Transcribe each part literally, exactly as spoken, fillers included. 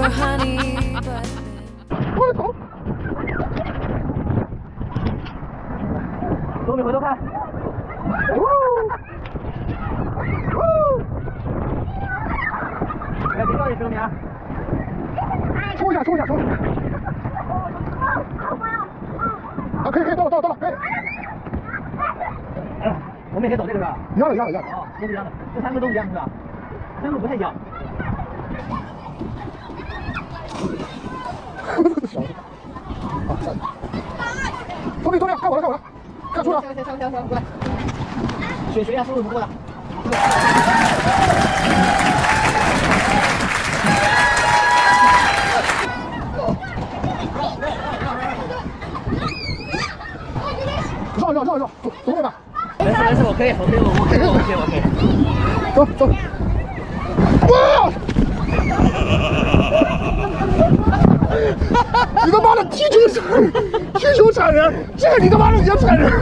honey, but 我的头！ 东米回头看。 呜呜！ 来，别着急，东米啊！ 冲一下，冲一下，冲一下！啊，可以，可以，到了，到了，到了，可以。 哎，我们也可以走这个是吧？ 一样的，一样的，一样的。 哦，都是一样的，这三个都一样是吧？三个不太一样。 小子，啊，下去。东米，东米，看我了，看我了，看出了。 下下下下下过来。水水呀，速度不够的。 绕绕绕绕，走走这吧。 没事没事，我可以，我可以，我可以，我可以，我可以。 走走。哇！你他妈的踢球铲，踢球铲人，这个你他妈的也铲人！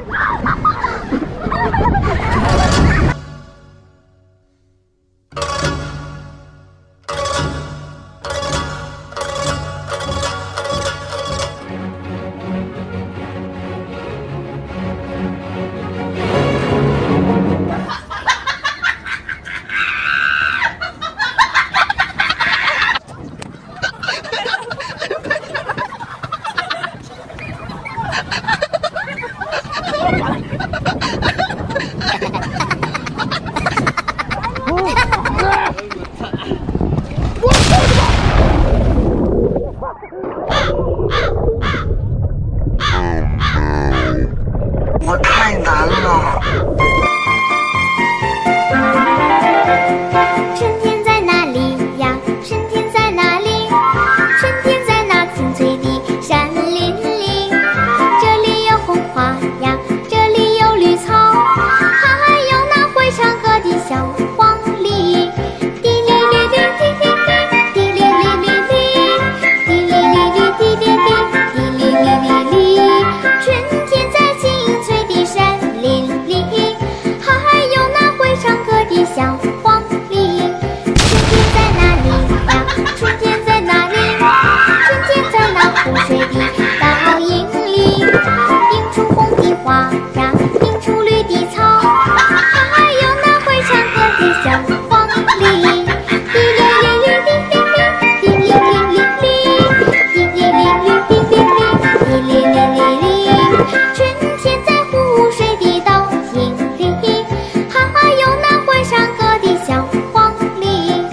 我太难了。 春天在哪里呀？春天在哪里？春天在那青翠的山林里。这里有红花呀，这里有绿草，还有那会唱歌的小黄鹂。滴哩哩哩滴哩哩，滴哩哩哩哩，滴哩哩哩滴哩哩，滴哩哩哩哩。春天在青翠的山林里，还有那会唱歌的小黄鹂。春天在哪里呀？春天在哪里？春天在那湖水的倒影里，映出红的花呀，映出绿的草，还有那会唱歌的小黄鹂。滴哩哩哩滴哩哩，滴哩哩哩哩，滴哩哩哩滴哩哩，滴哩哩哩哩。春天在湖水的倒影里，还有那会唱歌的小黄鹂。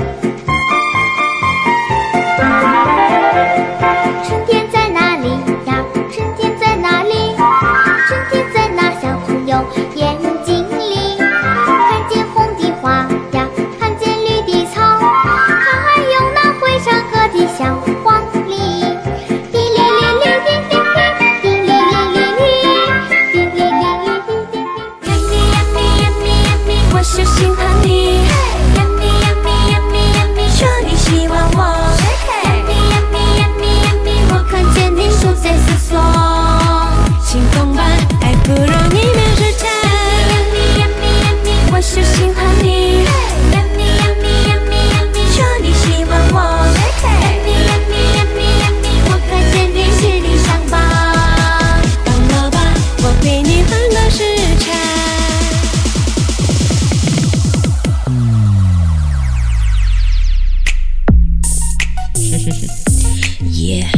春天在哪里呀？春天在哪里？春天在那小朋友眼睛里，看见红的花呀，看见绿的草，还有那会唱歌的小黄鹂。滴哩哩哩滴哩哩，滴哩哩哩哩，滴哩哩哩滴哩哩。Yummy yummy yummy yummy，我就喜欢你。Yummy yummy yummy yummy，说你喜欢我。Yummy yummy yummy yummy，我看见你手在思索，心动吧，爱不让你面试探。Yummy yummy yummy，我就喜欢你。Yummy yummy yummy yummy，说你喜欢我。Yummy yummy yummy yummy，我看见你心里伤疤。到了吧，我陪你换个时差。Yeah.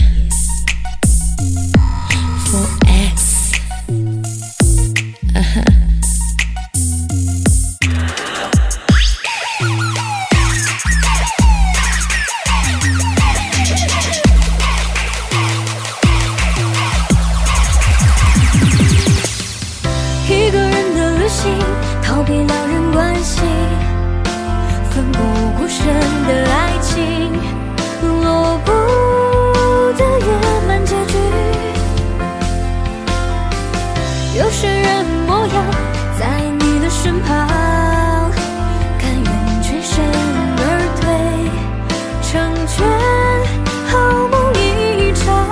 four X. Uh-huh. 一个人的旅行，逃避两人关系，奋不顾身的爱情，落不的圆满结局。有些人模样在你的身旁，甘愿全身而退，成全好梦一场。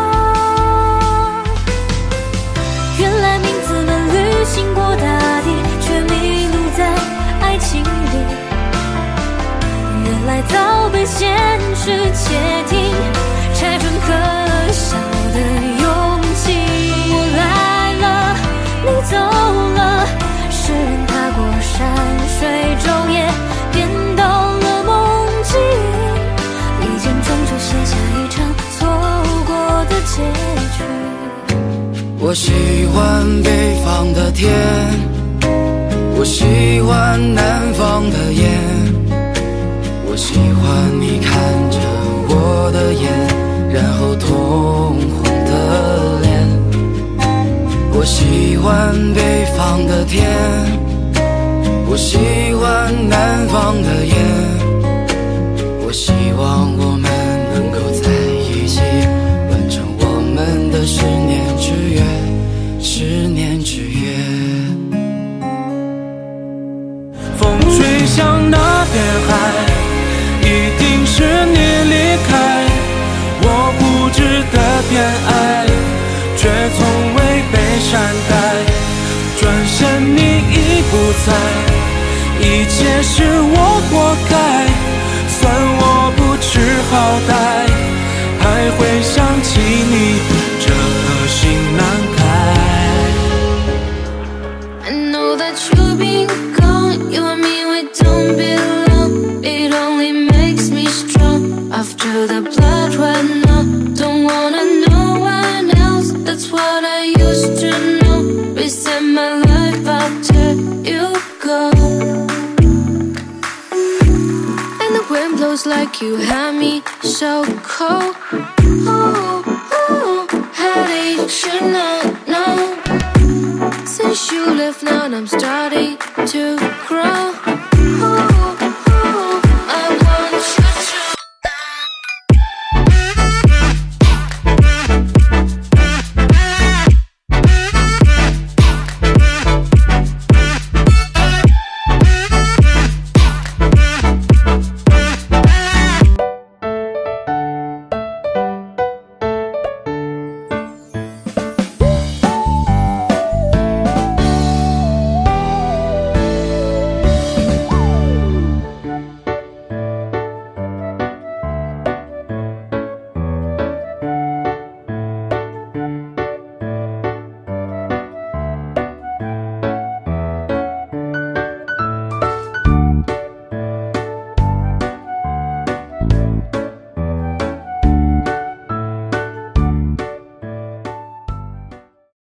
原来名字们旅行过大地，却迷路在爱情里。原来早被现是窃听，拆穿可笑的勇气。我来了，你走了，诗人踏过山水昼夜，变到了梦境。一剑终究写下一场错过的结局。 我喜欢北方的天，我喜欢南方的夜，我喜欢你看着我的眼，然后通红的脸。我喜欢北方的天，我喜欢南方的夜，我希望我们能够在一起，完成我们的十年之约，十年之约。风吹向那片海，一定是你离开，我固执的偏爱，却从未被善待。转身你已不在，一切是我活该，算我不知好歹，还会想起你，这颗心难开。 I know that you've been gone, you and me, we don't belong. It only makes me strong. After the blood right now, don't wanna know one else. That's what I used to know. Reset my life after you go. And the wind blows like you had me so cold. Oh, oh, how did you know? No. Since you left now, I'm starting to grow.